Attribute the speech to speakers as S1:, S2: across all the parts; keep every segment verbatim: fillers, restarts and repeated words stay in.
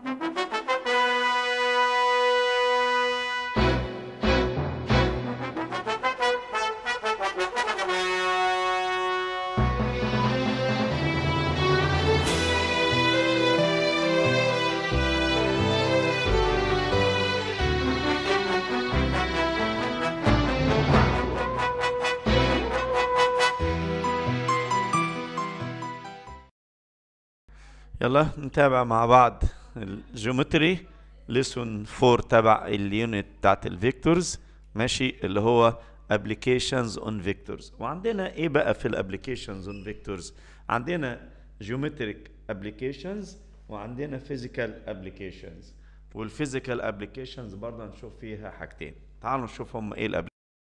S1: يلا نتابع مع بعض الجيومتري ليسون فور تبع اليونت بتاعت الفيكتورز، ماشي، اللي هو applications on vectors. وعندنا ايه بقى في الابليكيشنز on vectors؟ عندنا geometric applications وعندنا physical applications، والphysical applications برضه هنشوف فيها حاجتين. تعالوا نشوف هم ايه الابليكيشنز.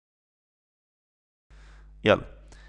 S1: يلا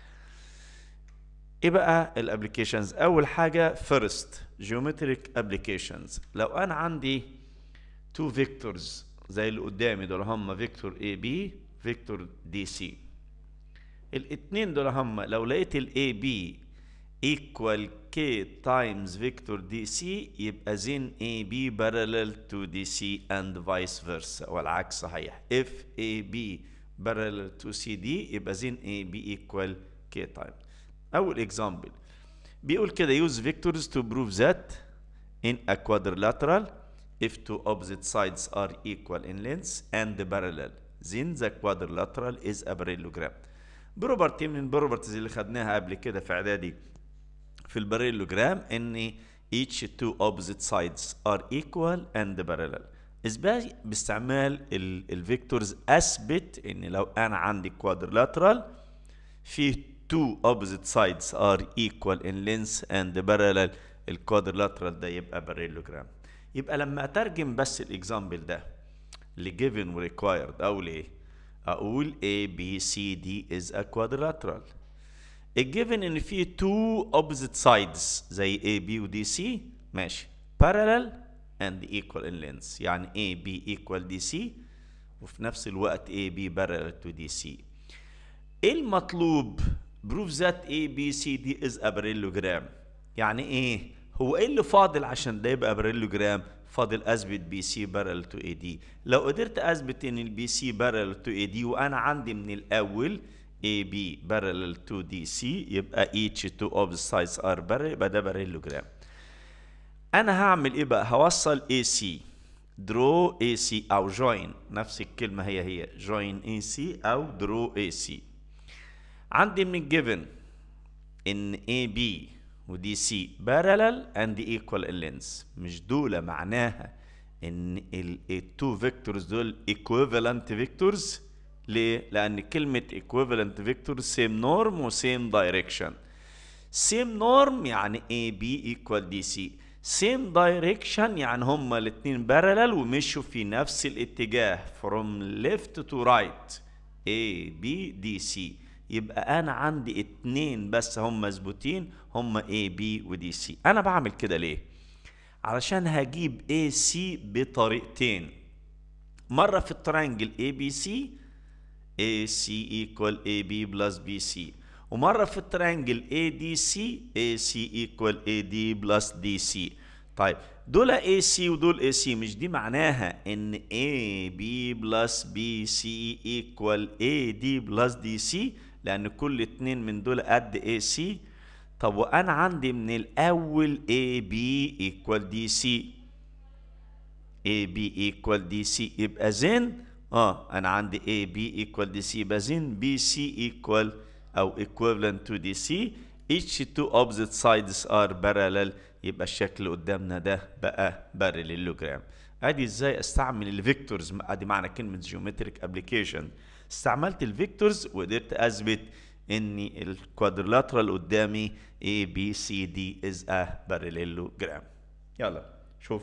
S1: ايه بقى الابليكيشنز؟ اول حاجه first geometric applications. لو انا عندي two vectors زي اللي قدامي دول، هم فيكتور اي بي فيكتور دي سي. الاثنين دول هم لو لقيت الاي بي equal k times vector dc يبقى then A B parallel to D C and vice versa، والعكس صحيح. if A B parallel to C D يبقى then A B equal k times. أول example بيقول كده use vectors to prove that in a quadrilateral if two opposite sides are equal in length and parallel then the quadrilateral is a parallelogram. بروبرتي من البروبرتيز اللي خدناها قبل كده في اعدادي في الباراليلوجرام ان each two opposite sides are equal and parallel. ازاي؟ باستعمال الفيكتورز اثبت ان لو انا عندي quadrilateral فيه two opposite sides are equal in length and parallel، الكوادرلاترال ده يبقى parallelogram. يبقى لما اترجم بس الاكزامبل ده ل given و required اقول ايه؟ اقول A B C D is a quadrilateral. الجيفن ان فيه two opposite sides زي A B و D C، ماشي، parallel and equal in length، يعني A B equal D C وفي نفس الوقت A B parallel to D C. ايه المطلوب؟ prove that A B C D is a parallelogram. يعني ايه؟ هو ايه اللي فاضل عشان ده يبقى parallelogram؟ فاضل اثبت بي سي parallel to A D. لو قدرت اثبت ان البي سي parallel to A D وانا عندي من الاول A B parallel to D C يبقى each two opposite sides are parallel، يبقى ده parallelogram. انا هعمل ايه بقى؟ هوصل A C draw A C او join، نفس الكلمة هي هي join A C او draw A C. عندي من الجيفن ان A B و D C parallel and equal in length، مش دول معناها ان ال two vectors دول equivalent vectors. ليه؟ لأن كلمة equivalent vector same norm و same direction. same norm يعني A B equal D C. same direction يعني هما الاتنين parallel ومشوا في نفس الاتجاه from left to right A B D C. يبقى أنا عندي اتنين بس هما مظبوطين، هما A B و D C. أنا بعمل كده ليه؟ علشان هجيب A C بطريقتين، مرة في الترينجل A B C A C equal A B plus B C، ومرة في الترينجل A D C A C equal A D plus D C. طيب دول A C ودول A C، مش دي معناها ان A B plus B C equal A D plus D C؟ لأن كل اتنين من دول قد A C. طب وأنا عندي من الأول A B equal D C A B equal D C يبقى زين اه انا عندي A B equal D C يبقى زين B C equal او equivalent to D C each two opposite sides are parallel، يبقى الشكل اللي قدامنا ده بقى parallelogram. ادي ازاي استعمل الفيكتورز، ادي معنى كلمة geometric application. استعملت الفيكتورز وقدرت اثبت ان الكوادرلاترال قدامي A B C D is a parallelogram. يلا شوف.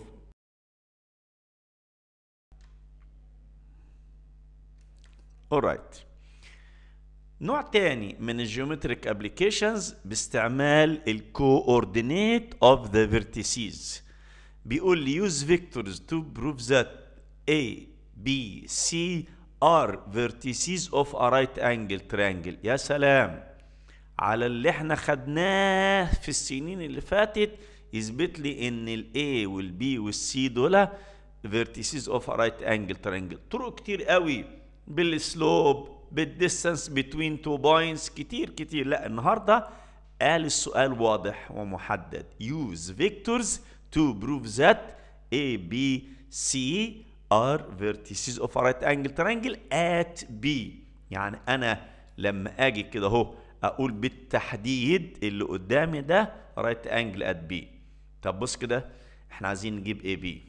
S1: alright. نوع تاني من الجيومتريك ابليكيشنز باستعمال الكوردينيت اوف ذا فيرتيسز. بيقول لي use vectors to prove that A B C are vertices of a right angle triangle. يا سلام على اللي احنا خدناه في السنين اللي فاتت، يثبت لي ان ال A وال B وال C دول vertices of a right angle triangle. طرق كتير قوي، بالسلوب، بالديستانس between two points، كتير كتير. لا النهارده قال السؤال واضح ومحدد. use vectors to prove that A, B, C are vertices of a right angle triangle at B. يعني انا لما اجي كده اهو اقول بالتحديد اللي قدامي ده right angle at B. طب بص كده، احنا عايزين نجيب A B.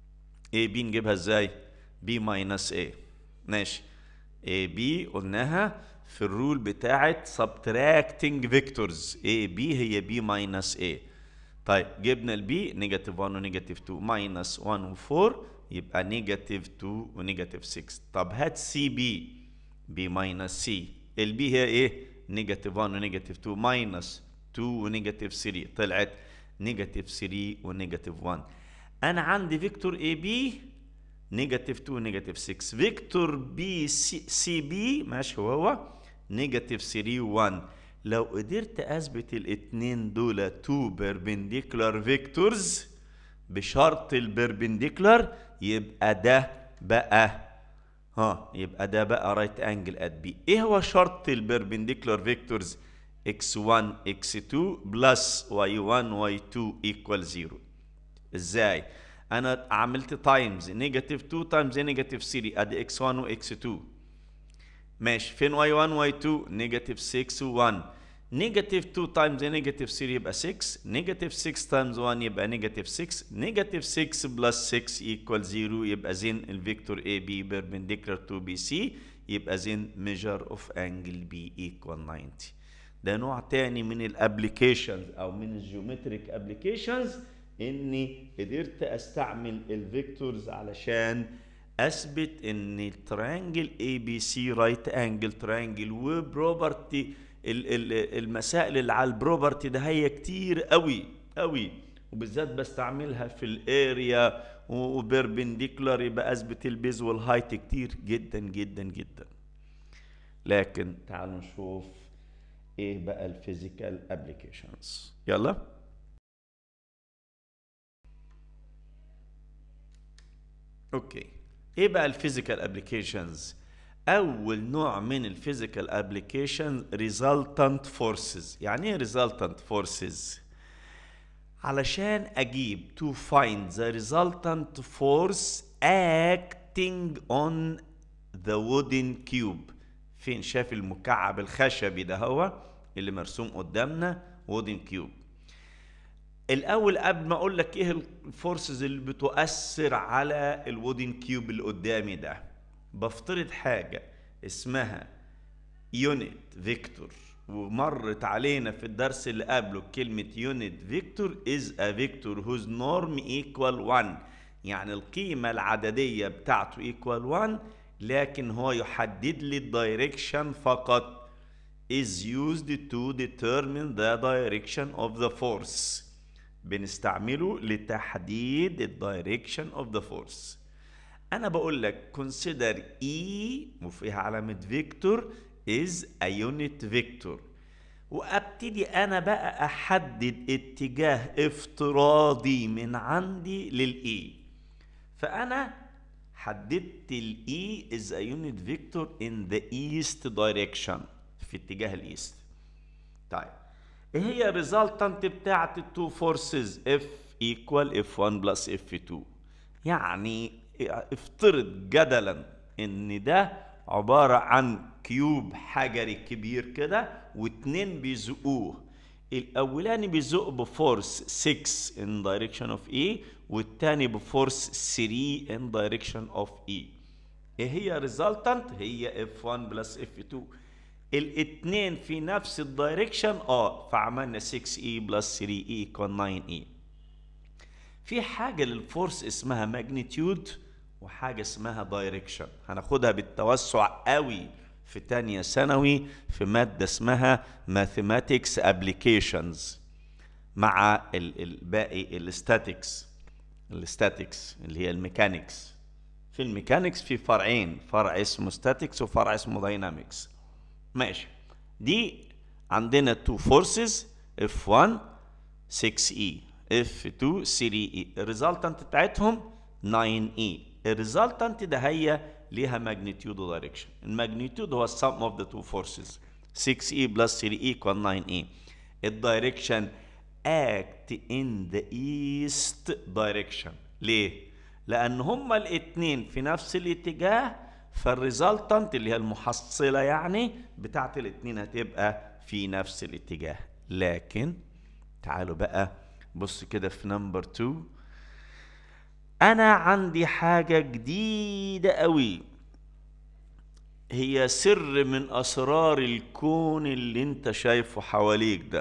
S1: A B نجيبها ازاي؟ B minus A. ماشي. A B قلناها في الرول بتاعت subtracting vectors. A B هي B minus A. طيب جبنا ال B نيجاتيف واحد ونيجاتيف اتنين minus واحد و أربعة يبقى نيجاتيف اتنين ونيجاتيف ستة. طب هات سي بي. B minus C. ال B هي ايه؟ نيجاتيف واحد ونيجاتيف اتنين minus اتنين ونيجاتيف تلاتة، طلعت نيجاتيف تلاتة ونيجاتيف واحد. انا عندي فيكتور اي بي نيجاتيف اتنين ونيجاتيف ستة، فيكتور بي سي, سي بي ماشي هو هو نيجاتيف تلاتة واحد. لو قدرت اثبت الاثنين دول اتنين بيربنديكولار فيكتورز بشرط البيربنديكولار يبقى ده بقى ها يبقى ده بقى رايت انجل ات بي. ايه هو شرط البيربنديكولار فيكتورز؟ اكس واحد اكس اتنين بلس واي واحد واي اتنين ايكوال صفر. ازاي؟ انا عملت تايمز نيجاتيف اتنين تايمز نيجاتيف تلاتة ادي اكس واحد واكس اتنين. ماشي. فين واي واحد واي اتنين؟ نيجاتيف ستة واحد. نيجاتيف اتنين تايمز نيجاتيف تلاتة يبقى ستة، نيجاتيف ستة تايمز واحد يبقى نيجاتيف ستة، نيجاتيف ستة بلس ستة ايكوال صفر. يبقى زين الفيكتور اي بي بيربنديكولار تو بي سي، يبقى زين ميجر اوف انجل بي ايكوال تسعين. ده نوع تاني من الابليكيشنز او من الجيومتريك ابليكيشنز، اني قدرت استعمل الفيكتورز علشان اثبت ان التريانجل اي بي سي رايت انجل تريانجل. وبروبرتي المسائل اللي على البروبرتي ده هي كتير قوي قوي، وبالذات بستعملها في الاريا وبيربنديكولار يبقى اثبت البيز والهايت كتير جدا جدا جدا. لكن تعالوا نشوف ايه بقى الفيزيكال ابليكيشنز. يلا. اوكي، ايه بقى الفيزيكال ابليكيشنز؟ اول نوع من الفيزيكال ابليكيشن resultant forces. يعني ايه resultant forces؟ علشان اجيب to find the resultant force acting on the wooden cube. فين؟ شاف المكعب الخشبي ده هو اللي مرسوم قدامنا wooden cube. الاول قبل ما اقول لك ايه الفورسز اللي بتؤثر على الوودن كيوب اللي قدامي ده، بفترض حاجه اسمها يونت فيكتور، ومرت علينا في الدرس اللي قبله كلمه يونت فيكتور is a vector whose norm equal واحد. يعني القيمه العدديه بتاعته equal واحد، لكن هو يحدد لي الدايركشن فقط. is used to determine the direction of the force. بنستعمله لتحديد الدايركشن اوف ذا فورس. انا بقول لك consider E وفيها علامه فيكتور is a unit vector، وابتدي انا بقى احدد اتجاه افتراضي من عندي للإي. فانا حددت الإي is a unit vector in the east direction، في اتجاه الايست. طيب ايه هي الريزلتنت بتاعت التو فورسز؟ اف ايكوال اف واحد بلس اف اتنين. يعني افترض جدلا ان ده عباره عن كيوب حجري كبير كده واتنين بيزقوه. الاولاني بيزق بفورس ستة in direction of E، والتاني بفورس تلاتة in direction of E. ايه هي الريزلتنت؟ هي اف واحد بلس اف اتنين. الاثنين في نفس الدايركشن اه فعملنا ستة اي بلس تلاتة اي يكون تسعة اي. في حاجه للفورس اسمها ماجنتيود وحاجه اسمها دايركشن، هناخدها بالتوسع قوي في تانية ثانوي في ماده اسمها ماثيماتكس ابليكيشنز مع الباقي الستاتكس. الستاتكس اللي هي الميكانيكس. في الميكانيكس في فرعين، فرع اسمه ستاتكس وفرع اسمه داينامكس. ماشي. دي عندنا تو فورسز اف واحد ستة اي، اف اتنين ثلاثة اي. الريزلتنت بتاعتهم تسعة اي. الريزلتنت ده هي ليها ماجنتيود ودايركشن. الماجنتيود هو السم اوف ذا تو فورسز، ستة اي بلس ثلاثة اي equal تسعة اي. الدايركشن act in the east direction. ليه؟ لأن هما الاتنين في نفس الاتجاه، فالريزلتنت اللي هي المحصلة يعني بتاعت الاتنين هتبقى في نفس الاتجاه. لكن تعالوا بقى بص كده في نمبر اتنين. أنا عندي حاجة جديدة قوي، هي سر من أسرار الكون اللي أنت شايفه حواليك ده،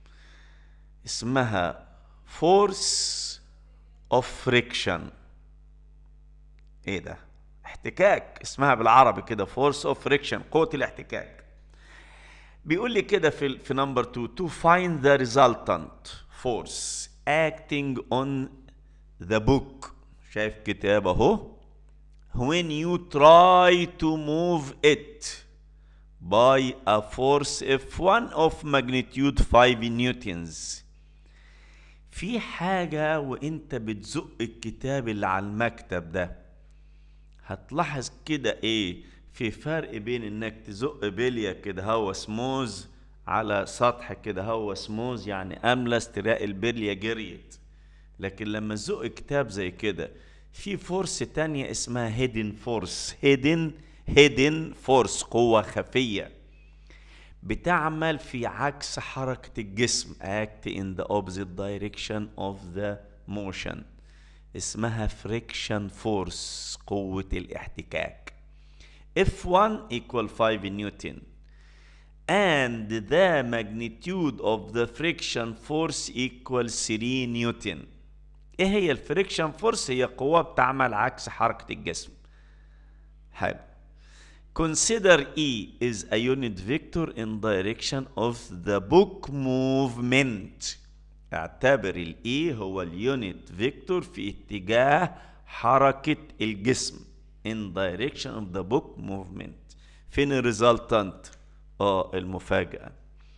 S1: اسمها force of friction. ايه ده؟ احتكاك، اسمها بالعربي كده force of friction، قوة الاحتكاك. بيقول لي كده في في نمبر اتنين to find the resultant force acting on the book. شايف كتاب اهو. when you try to move it by a force اف واحد of magnitude خمسة newtons. في حاجة وانت بتزق الكتاب اللي على المكتب ده، هتلاحظ كده ايه؟ في فرق بين انك تزق بلية كده هو سموز على سطح كده هو سموز يعني املس تلاقي البلية جريت، لكن لما تزق كتاب زي كده في فورس تانية اسمها هيدن فورس. هيدن هيدن فورس، قوة خفية بتعمل في عكس حركة الجسم، act in the opposite direction of the motion، اسمها friction force، قوة الاحتكاك. اف واحد equal خمسة نيوتن and the magnitude of the friction force equal ثلاثة نيوتن. ايه هي الفريكشن فورس؟ هي قوة بتعمل عكس حركة الجسم. حلو. Consider E is a unit vector in direction of the book movement. اعتبر ال E هو اليونت فيكتور في اتجاه حركة الجسم in direction of the book movement. فين الريزلتنت؟ اه المفاجأة.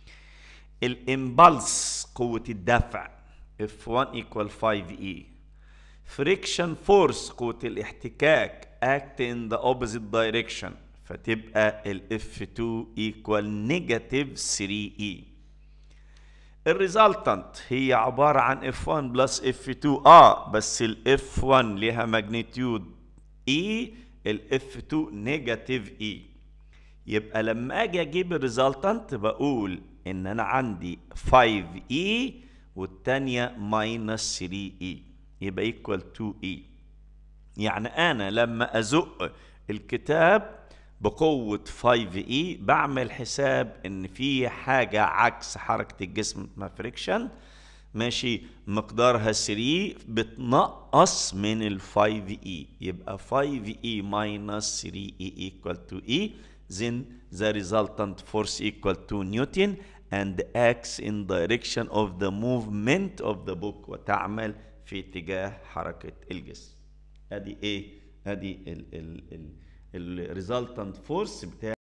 S1: الامبلس قوة الدفع اف واحد equal خمسة اي. friction force قوة الاحتكاك act in the opposite direction، فتبقى ال اف اتنين equal negative ثلاثة اي. الريزلتنت هي عبارة عن اف واحد بلس اف اتنين، اه بس ال اف واحد ليها ماجنتيود اي، ال اف اتنين نيجاتيف اي. يبقى لما اجي اجيب الريزلتنت بقول ان انا عندي خمسة اي والتانية ماينس ثلاثة اي، يبقى equal اتنين اي. يعني انا لما ازق الكتاب بقوة خمسة اي بعمل حساب ان في حاجة عكس حركة الجسم اسمها فريكشن، ماشي، مقدارها ثلاثة بتنقص من ال خمسة اي، يبقى خمسة اي minus ثلاثة اي equal اتنين اي. then the resultant force equal two Newton and acts in direction of the movement of the book، وتعمل في اتجاه حركة الجسم. ادي ايه؟ ادي ال ال ال الريزلتنت فورس بتاع.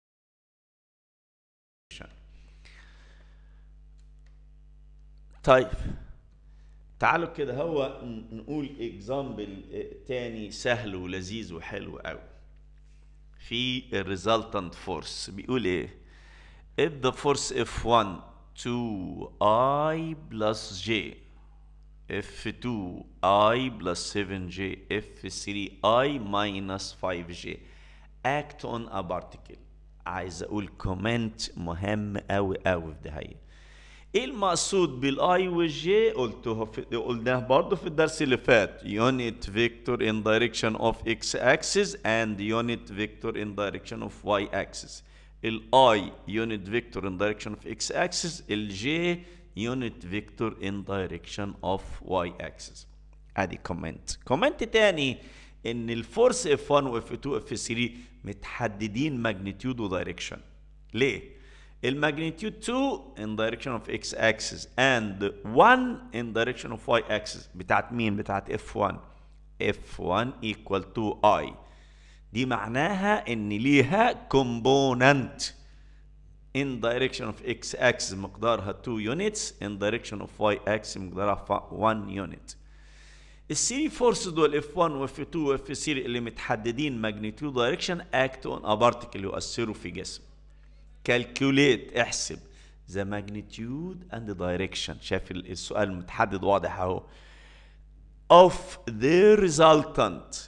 S1: طيب تعالوا كده هو نقول اكزامبل تاني سهل ولذيذ وحلو قوي في الريزلتنت فورس. بيقول ايه؟ if the force اف واحد two I plus J اف اتنين I plus سبعة J اف تلاتة I minus خمسة J act on a particle. عايز اقول كومنت مهم قوي قوي في ده. هي ايه المقصود بالاي والجي؟ قلته في قلناه برضه في الدرس اللي فات، unit vector in direction of x axis and unit vector in direction of y axis. الاي unit vector in direction of x axis، الجي unit vector in direction of y axis. ادي كومنت. كومنت تاني ان الفورس اف واحد واف اتنين واف تلاتة متحددين ماجنتيود ودايركشن. ليه؟ الماجنتيود اتنين in direction of x axis and واحد in direction of y axis. بتاعت مين؟ بتاعت اف واحد. اف واحد equal اتنين اي. دي معناها ان ليها كومبوننت in direction of x axis مقدارها two units in direction of y axis مقدارها one unit. الثري فورس دول اف واحد واف اتنين واف ثري اللي متحددين magnitude direction act on a particle يؤثروا في جسم. calculate احسب the magnitude and the direction. شايف السؤال متحدد واضح اهو. of the resultant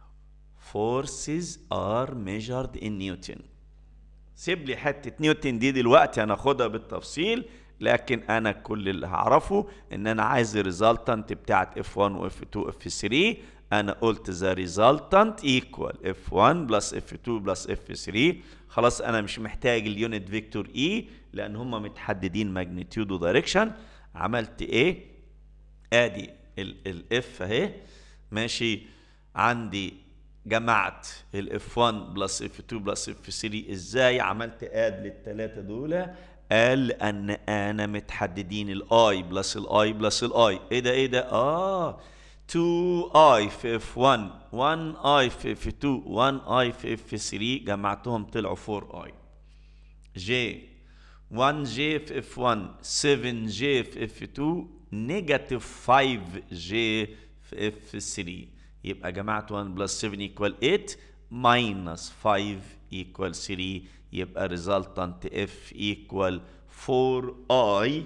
S1: forces are measured in Newton. سيب لي حته نيوتن دي دلوقتي هناخدها بالتفصيل، لكن انا كل اللي هعرفه ان انا عايز الريزلتنت بتاعت اف واحد واف اتنين واف ثري. انا قلت ذا ريزلتنت ايكوال اف واحد بلس اف اتنين بلس اف ثري. خلاص انا مش محتاج اليونت فيكتور اي لان هم متحددين ماجنتيود ودايركشن. عملت ايه؟ ادي الاف اهي ماشي. عندي جمعت الاف واحد بلس اف اتنين بلس اف ثري. ازاي عملت اد للثلاثه دول؟ قال ان انا متحددين الاي بلس الاي بلس الاي. ايه ده ايه ده؟ اه اتنين اي في اف واحد واحد اي في اف اتنين واحد اي في اف ثري جمعتهم طلعوا اربعة اي. جي واحد جي في اف واحد سبعة جي في اف اتنين نيجاتيف خمسة جي في اف ثري. يبقى جمعت واحد بلس سبعة equal ثمانية minus خمسة equal ثري. يبقى resultant F equal فور اي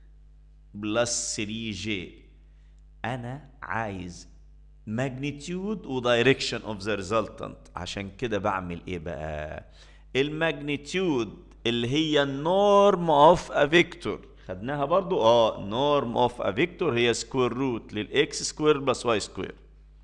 S1: plus ثري جي. أنا عايز magnitude و direction of the resultant. عشان كده بعمل إيه بقى؟ الماجنتيود اللي هي norm of a vector خدناها برضو. اه norm of a vector هي square root للإكس سكوير plus y سكوير.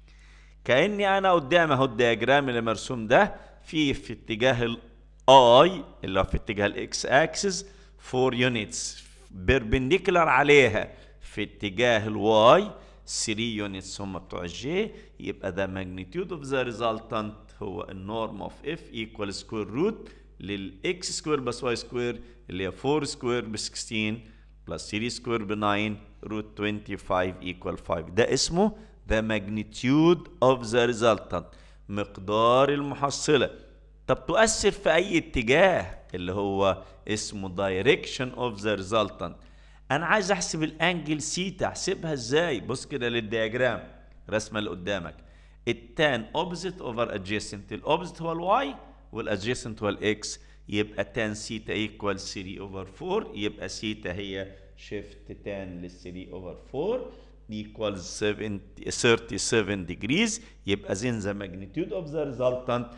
S1: كأني أنا قدام أهو الدياجرام اللي مرسوم ده في في اتجاه الاي اللي هو في اتجاه الاكس اكسس اربعة يونتس بيربنديكولار عليها في اتجاه الواي ثري يونتس هم بتوع الجي. يبقى ذا ماجنتيود اوف ذا ريزلتنت هو النورم اوف اف ايكوال سكوير روت للاكس سكوير بلس واي سكوير اللي هي اربعة سكوير ب ستاشر بلس ثري سكوير ب تسعة روت خمسة وعشرين ايكوال خمسة. ده اسمه the magnitude of the resultant مقدار المحصلة. طب تؤثر في أي اتجاه اللي هو اسمه direction of the resultant. أنا عايز أحسب الأنجل سيتا. أحسبها إزاي؟ بص كده للدياجرام رسمة اللي قدامك. التان opposite over adjacent. الأوبزيت هو الواي والadjacent هو الإكس. يبقى تان سيتا equal ثري over فور. يبقى سيتا هي shift تان لل ثري over فور equals thirty-seven degrees. يبقى then the magnitude of the resultant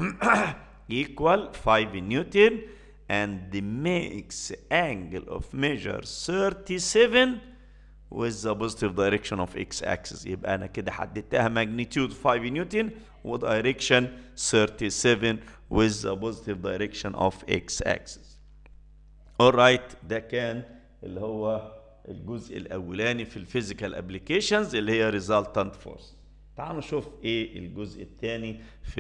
S1: equal five Newton and makes angle of measure thirty-seven with the positive direction of x axis. يبقى أنا كده حددتها magnitude five Newton و direction thirty-seven with the positive direction of x axis. alright ده كان اللي هو الجزء الاولاني في الفيزيكال ابليكيشنز اللي هي ريزلتنت فورس. تعالوا نشوف ايه الجزء الثاني في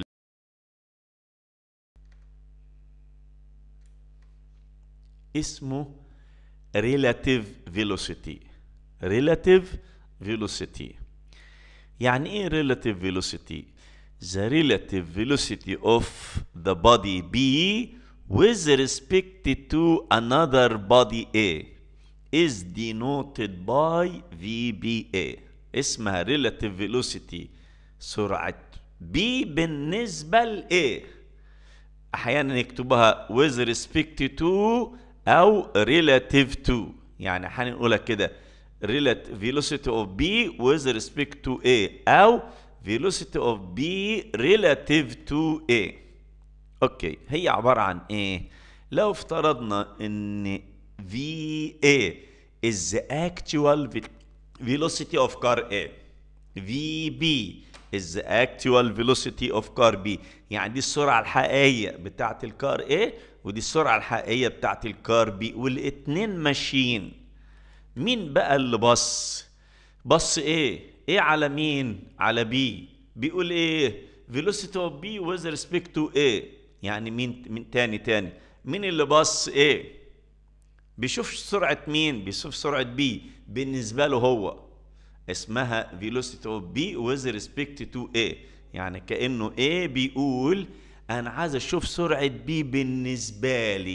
S1: اسمه relative velocity. relative velocity يعني ايه relative velocity؟ the relative velocity of the body B with respect to another body A is denoted by في بي إيه. اسمها relative velocity سرعة B بالنسبة ل A. أحيانا نكتبها with respect to أو relative to. يعني أحيانا نقولها كده relative velocity of B with respect to A أو velocity of B relative to A. أوكي هي عبارة عن إيه؟ لو افترضنا إن في إيه is the actual velocity of car A. في بي is the actual velocity of car B. يعني دي السرعة الحقيقية بتاعت الكار A ودي السرعة الحقيقية بتاعت الكار B والاتنين ماشيين. مين بقى اللي بص؟ بص ايه؟ ايه على مين؟ على B. بيقول ايه؟ velocity of B with respect to A. يعني مين من تاني تاني؟ مين اللي بص ايه؟ بيشوف سرعة مين؟ بيشوف سرعة B بالنسبة له هو. اسمها velocity of B with respect to A. يعني كأنه A بيقول أنا عايز أشوف سرعة B بالنسبة لي.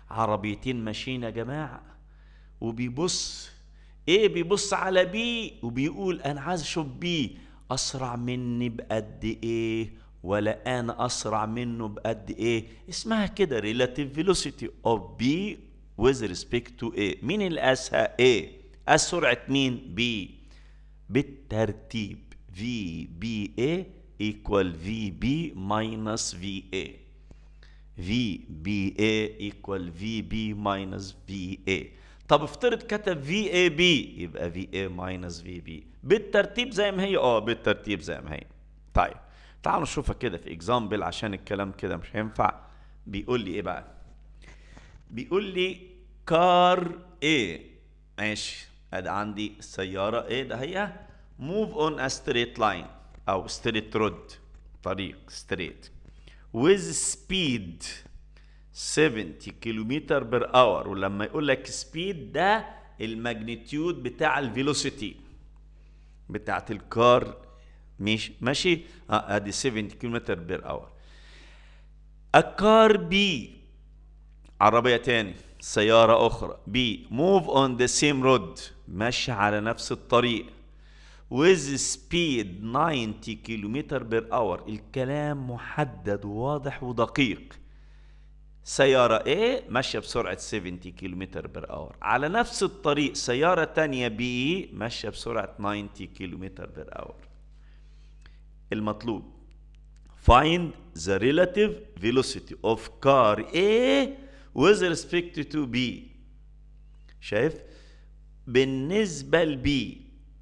S1: عربيتين ماشيين يا جماعة، وبيبص ايه، بيبص على بي وبيقول انا عايز اشوف بي اسرع مني بقد ايه ولا انا اسرع منه بقد ايه. اسمها كده relative velocity of B with respect to A. مين اللي قاسها؟ A. قاس سرعة مين؟ B. بالترتيب V B A equal V B minus V A. V B A equal V B minus V A. طب افترض كتب V A B يبقى V A minus V B بالترتيب زي ما هي. اه بالترتيب زي ما هي. طيب تعالوا نشوفها كده في اكزامبل عشان الكلام كده مش هينفع. بيقول لي ايه بقى؟ بيقول لي كار A. ماشي، ادي عندي السيارة A ده هي move on a straight line او straight road، طريق straight with speed سبعين كيلومتر بر اور. ولما يقول لك سبيد ده الماجنتيود بتاع الفيلوسيتي بتاعت الكار. ماشي ماشي اه ادي سبعين كيلومتر بر اور. الكار بي، عربية تاني سيارة أخرى بي move on the same road، ماشي على نفس الطريق with speed تسعين كيلومتر بر اور. الكلام محدد وواضح ودقيق. سيارة A ماشية بسرعة سبعين كيلومتر بر اور، على نفس الطريق سيارة تانية B ماشية بسرعة تسعين كيلومتر بر اور. المطلوب find the relative velocity of car A with respect to B. شايف؟ بالنسبة لB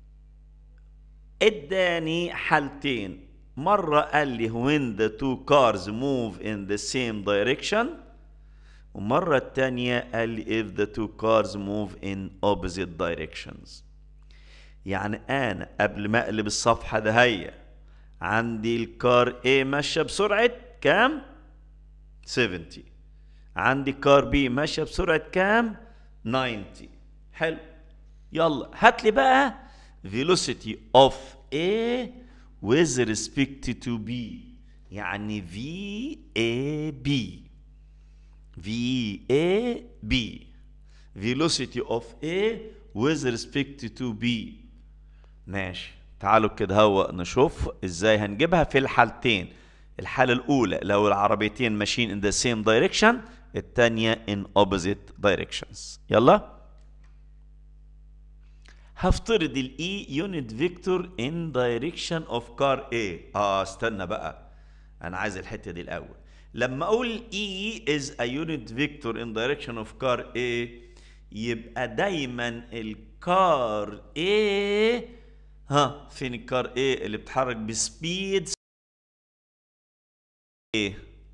S1: اداني حالتين، مرة قال لي when the two cars move in the same direction، ومرة التانية قال لي if the two cars move in opposite directions. يعني أنا قبل ما أقلب الصفحة ده هي عندي الكار A ماشية بسرعة كام؟ سبعين. عندي كار B ماشية بسرعة كام؟ تسعين. حلو، يلا هات لي بقى velocity of A with respect to B، يعني V A B. V A B velocity of A with respect to B. ماشي، تعالوا كده هو نشوف ازاي هنجيبها في الحالتين. الحالة الأولى لو العربيتين ماشيين in the same direction، الثانية in opposite directions. يلا هفترض ال E unit vector in direction of car A. اه استنى بقى، أنا عايز الحتة دي الأول. لما أقول E is a unit vector in direction of car A يبقى دايما الكار A، ها فين الكار A اللي بتتحرك بسبيد A؟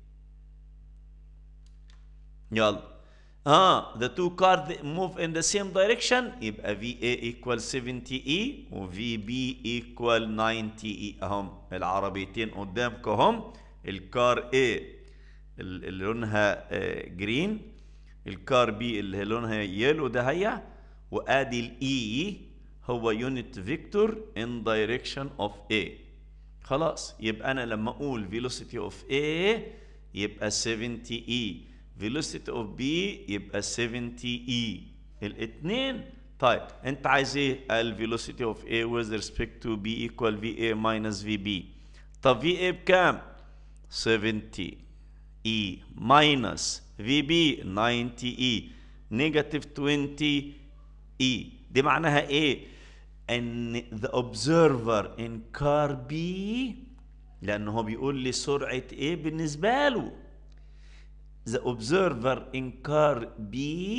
S1: يلا اه the two cars move in the same direction يبقى V A equal سبعين E و V B equal تسعين E. اهم العربيتين قدامكم اهم، الكار A اللي لونها جرين، الكار B اللي لونها يلو ده هي، وادي الاي هو يونت فيكتور in direction of A. خلاص يبقى انا لما اقول velocity of A يبقى سبعين E، velocity of B يبقى سبعين E الاثنين. طيب انت عايز ايه؟ ال velocity of A with respect to B equal V A minus V B. طب V A بكام؟ سبعين E minus V B تسعين E negative عشرين E. دي معناها ايه؟ ان the observer in car B، لانه هو بيقول لي سرعة ايه بالنسبة له. the observer in car B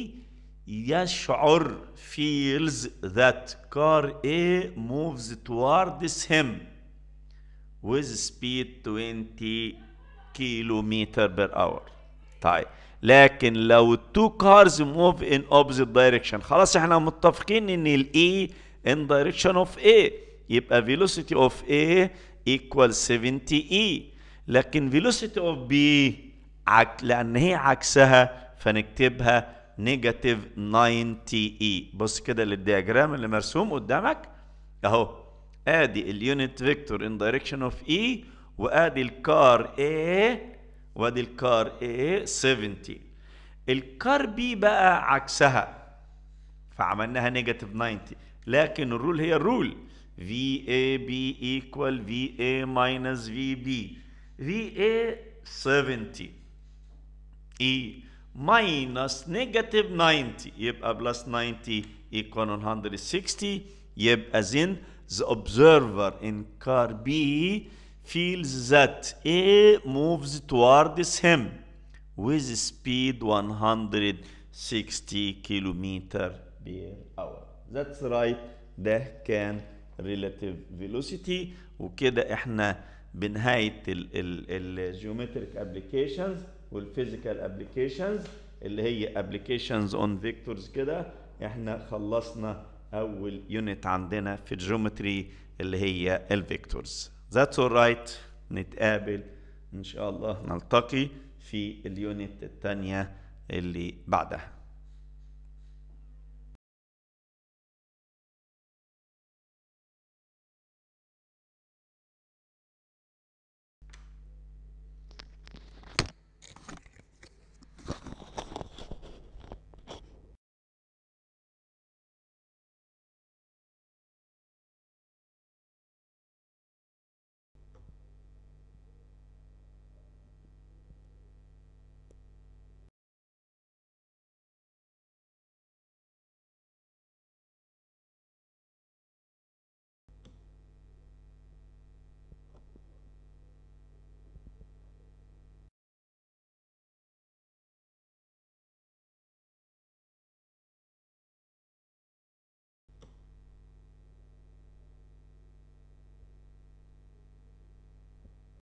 S1: يشعر feels that car A moves towards him with speed twenty kilometer per hour. طيب لكن لو two cars move in opposite direction، خلاص احنا متفقين ان ال E in direction of A يبقى velocity of A equal سبعين E، لكن velocity of B عك... لان هي عكسها فنكتبها نيجاتيف تسعين E. بص كده للدياجرام اللي مرسوم قدامك اهو، ادي اليونت فيكتور ان دايركشن اوف E، وادي الكار A، وادي الكار A سبعين. الكار بي بقى عكسها، فعملناها نيجاتيف تسعين، لكن الرول هي الرول في اي بي equal في اي minus في بي. في اي سبعين E minus negative ninety يبقى plus ninety equal one hundred sixty. يبقى then the observer in car B feels that A moves towards him with speed one hundred sixty kilometers per hour. That's right. ده كان relative velocity. وكده احنا بنهاية ال geometric applications والphysical applications اللي هي applications on vectors. كده احنا خلصنا اول يونت عندنا في الجيومتري اللي هي الفيكتورز. That's alright. نتقابل ان شاء الله، نلتقي في اليونت الثانية اللي بعدها.